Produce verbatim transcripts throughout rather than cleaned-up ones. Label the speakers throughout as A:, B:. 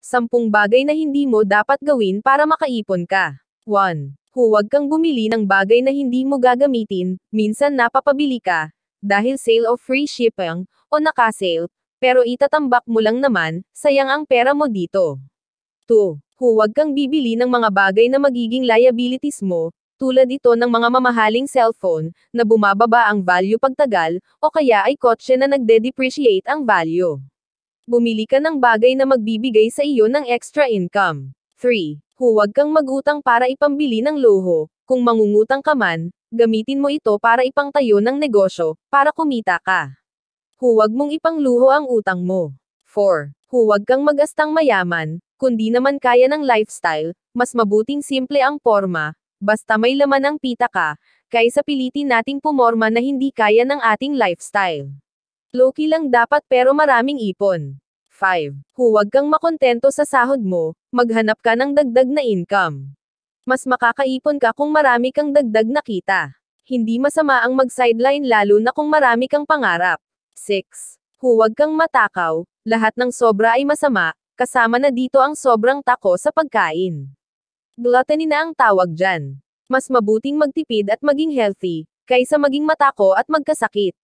A: Sampung bagay na hindi mo dapat gawin para makaipon ka. one. Huwag kang bumili ng bagay na hindi mo gagamitin, minsan napapabili ka, dahil sale o free shipping, o naka-sale, pero itatambak mo lang naman, sayang ang pera mo dito. two. Huwag kang bibili ng mga bagay na magiging liabilities mo, tulad ito ng mga mamahaling cellphone, na bumababa ang value pagtagal, o kaya ay kotse na nagde-depreciate ang value. Bumili ka ng bagay na magbibigay sa iyo ng extra income. three. Huwag kang magutang para ipambili ng luho. Kung mangungutang ka man, gamitin mo ito para ipangtayo ng negosyo, para kumita ka. Huwag mong ipangluho ang utang mo. four. Huwag kang mag-astang mayaman, kundi naman kaya ng lifestyle, mas mabuting simple ang porma, basta may laman ang pita ka, kaysa pilitin nating pumorma na hindi kaya ng ating lifestyle. Low-key lang dapat pero maraming ipon. five. Huwag kang makontento sa sahod mo, maghanap ka ng dagdag na income. Mas makakaipon ka kung marami kang dagdag na kita. Hindi masama ang mag-sideline lalo na kung marami kang pangarap. six. Huwag kang matakaw, lahat ng sobra ay masama, kasama na dito ang sobrang tako sa pagkain. Gluttony na ang tawag dyan. Mas mabuting magtipid at maging healthy, kaysa maging matako at magkasakit.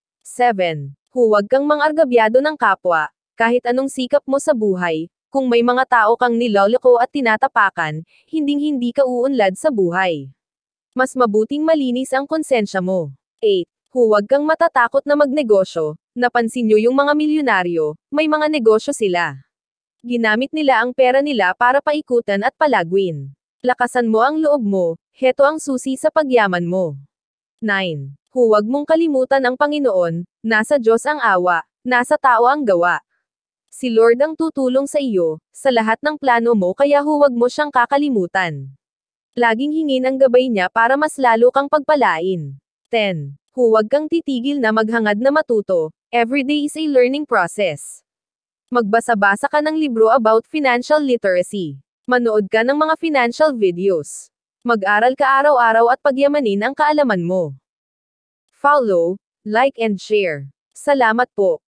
A: seven. Huwag kang mangargabyado ng kapwa, kahit anong sikap mo sa buhay, kung may mga tao kang niloloko at tinatapakan, hinding-hindi ka uunlad sa buhay. Mas mabuting malinis ang konsensya mo. eight. Huwag kang matatakot na magnegosyo, napansin nyo yung mga milyonaryo, may mga negosyo sila. Ginamit nila ang pera nila para paikutan at palagwin. Lakasan mo ang loob mo, heto ang susi sa pagyaman mo. nine. Huwag mong kalimutan ang Panginoon, nasa Diyos ang awa, nasa tao ang gawa. Si Lord ang tutulong sa iyo, sa lahat ng plano mo kaya huwag mo siyang kakalimutan. Laging hingin ang gabay niya para mas lalo kang pagpalain. ten. Huwag kang titigil na maghangad na matuto, every day is a learning process. Magbasa-basa ka ng libro about financial literacy. Manood ka ng mga financial videos. Mag-aral ka araw-araw at pagyamanin ang kaalaman mo. Follow, like and share. Salamat po.